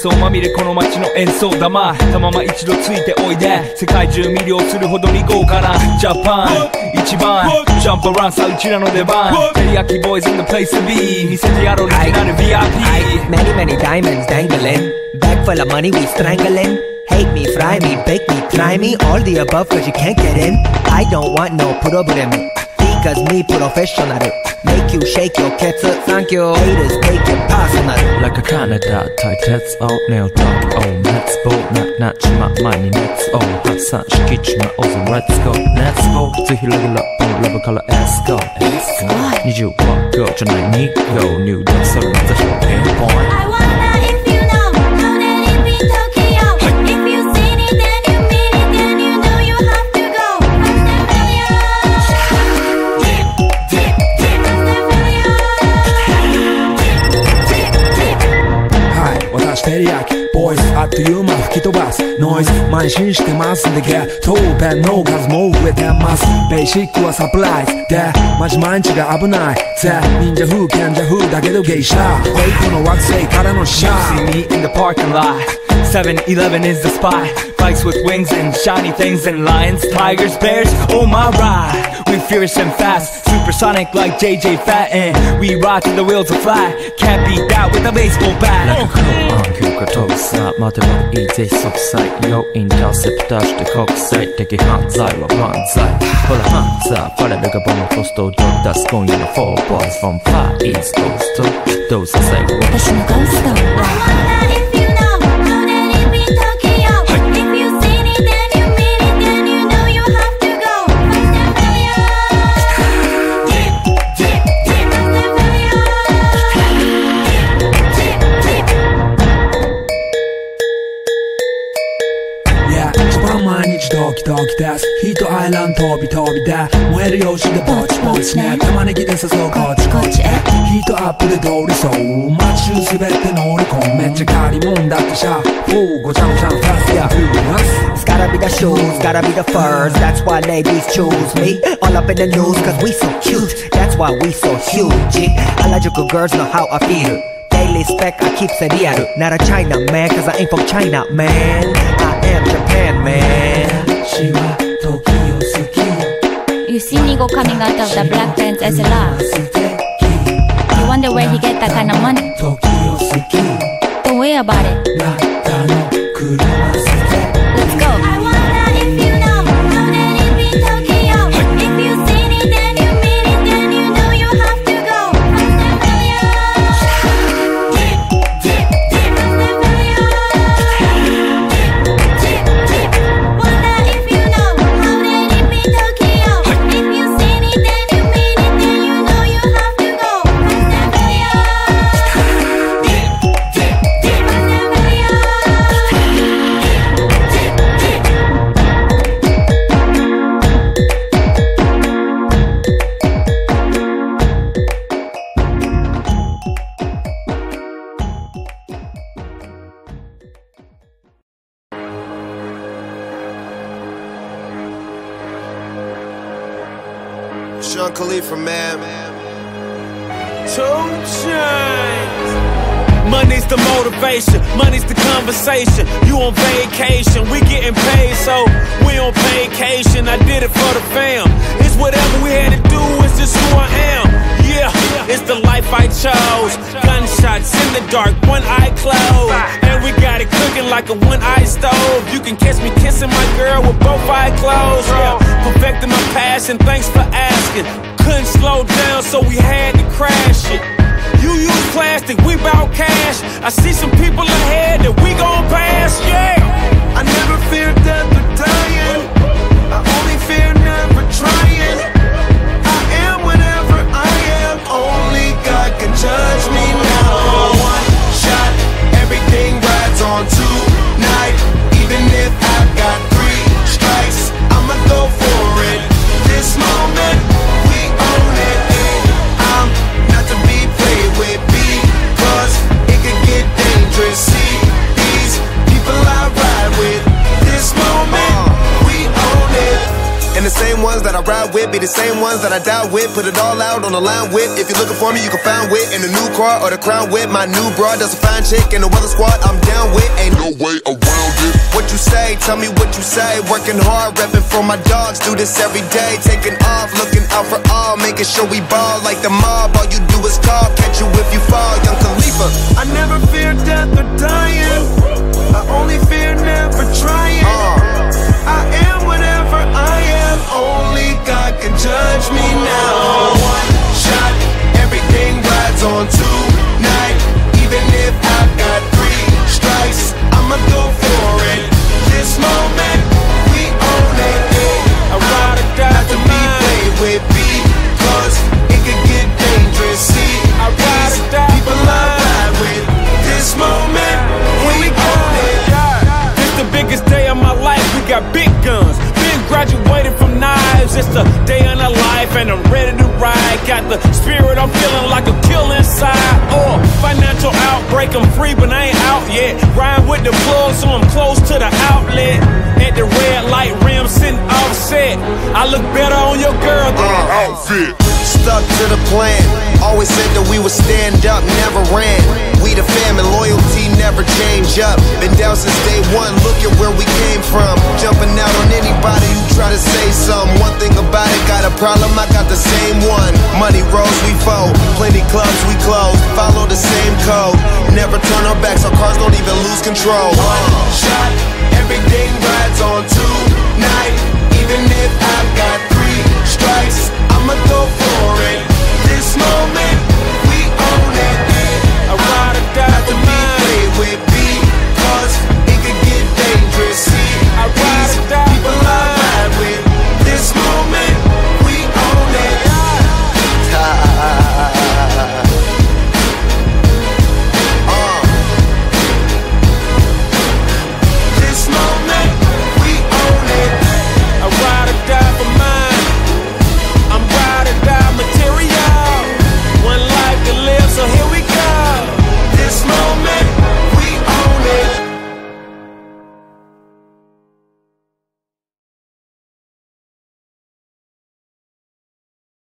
想まみれこの街の演奏玉たまま一度ついておいで世界中魅了するほどに豪華なジャパン一番ジャンプアランさうちらの出番テリヤキボーイズ in the place to be 見せてやろうになる VIP Many many diamonds dangling Bag full of money we strangling Hate me, fry me, bake me, try me All the above cause you can't get in I don't want no problem Because me professional Make you shake your cats Thank you Haters take it personal Like a Canada tight heads out Nail talk oh let's go Not my money let's go 発散しきちまおうぜ Let's go Let's go ぜひレギュラーラブから Let's go 20は Go じゃないに Go New Dance それまたしろ Pinpoint テリヤキボイスあっという間吹き飛ばすノイズ慢心してますんでゲットペンの数も増えてますベーシックはサプライズでマジ毎日が危ないぜ忍者風賢者風だけど芸者フェイクの惑星からのシャー See me in the parking lot 7-Eleven is the spot Bikes with wings and shiny things and lions, tigers, bears, oh my ride We fierce and fast, supersonic like JJ Fatten We ride till the wheels are flat Can't beat that with a baseball bat なんか空気が飛ぶさ待てばいいぜ即歳よインターセプターして国際的犯罪は万歳ほらハンザーパレルがボムポストを出す今夜の4 boys from Far East Coast どうせ最後私のゴーストドキドキですヒートアイランド飛び飛びで燃えるよしでぼちぼちね玉ねぎで誘うこっちこっちへヒートアップで通りそう街中すべて乗り込むめっちゃ借りもんだってシャーごちゃごちゃファスやフーマス It's gotta be the shoes, gotta be the furs That's why ladies choose me All up in the news cause we so cute That's why we so huge Harajuku girls know how I feel Daily spec I keep it real Not a China man cause I ain't from China man I am Japan man You see Nigo coming out of the black pants as a laugh You wonder where he get that kind of money Don't worry about it Let's go Sean Khalifa, man. 2 Chainz. Money's the motivation, money's the conversation. You on vacation, we getting paid, so we on vacation. I did it for the fam. It's whatever we had to do, it's just who I am. Yeah, it's the life I chose. Gunshots in the dark, one eye closed. And we got it cooking like a one-eye stove. You can catch me kissing my girl with both eyes closed. Yeah, perfecting my passion, thanks for asking. Couldn't slow down, so we had to crash it. You use plastic, we bout cash. I see some people ahead that we gon' pass, yeah. I never fear death or dying. I only fear never trying. I am whatever I am. Only God can judge me now. One shot, everything rides on tonight. Even if I've got 3 strikes, I'ma go for it. This moment, we own it. I'm not to be played with because it could get dangerous. See these people I ride with be the same ones that I die with. Put it all out on the line with. If you're looking for me, you can find wit in the new car or the crown with. My new broad does a fine chick in the weather squad. I'm down with, ain't no way around it. What you say? Tell me what you say. Working hard, repping for my dogs. Do this every day. Taking off, looking out for all, making sure we ball like the mob. All you do is call, catch you if you fall. Young Khalifa. I never fear death or dying. I only fear never trying. I am whatever I am. Only God can judge me now. One shot, everything rides on tonight. Even if I've got 3 strikes, I'ma go for it. This moment, we own it. I ride or die not to be played with, because it could get dangerous. See, I ride or die people I ride with. This moment, we own it. This the biggest day of my life. We got big guns. Been graduated from knives. It's the day of the life, and I'm ready to ride. Got the spirit, I'm feeling like a kill inside. Financial outbreak, I'm free, but I ain't out yet. Ride with the plug, so I'm close to the outlet. At the red light rim, sitting offset. I look better on your girl than her outfit. Stuck to the plan. Always said that we would stand up, never ran. We the fam and loyalty never change up. Been down since day one, look at where we came from. Jumping out on anybody who try to say something. One thing about it, got a problem, I got the same one. Money rolls, we fold. Plenty clubs, we close. Follow the same code. Never turn our backs, our cars don't even lose control. One shot, everything rides on tonight. Even if I've got 3 strikes, I'ma go for